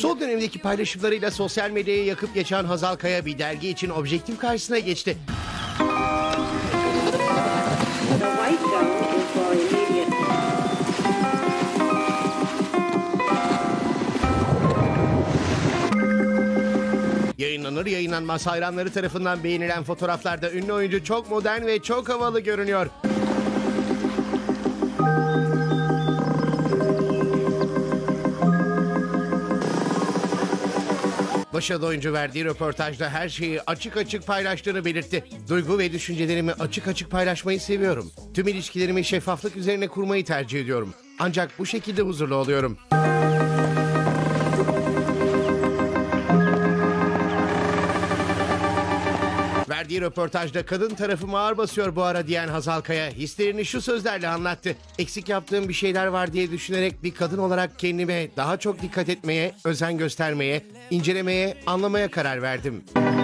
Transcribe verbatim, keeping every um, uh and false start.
Son dönemdeki paylaşımlarıyla sosyal medyayı yakıp geçen Hazal Kaya bir dergi için objektif karşısına geçti. Yayınlanır yayınlanmaz hayranları tarafından beğenilen fotoğraflarda ünlü oyuncu çok modern ve çok havalı görünüyor. Başarılı oyuncu verdiği röportajda her şeyi açık açık paylaştığını belirtti. Duygu ve düşüncelerimi açık açık paylaşmayı seviyorum. Tüm ilişkilerimi şeffaflık üzerine kurmayı tercih ediyorum. Ancak bu şekilde huzurlu oluyorum. Verdiği röportajda kadın tarafıma ağır basıyor bu ara diyen Hazal Kaya hislerini şu sözlerle anlattı. Eksik yaptığım bir şeyler var diye düşünerek bir kadın olarak kendime daha çok dikkat etmeye, özen göstermeye, incelemeye, anlamaya karar verdim.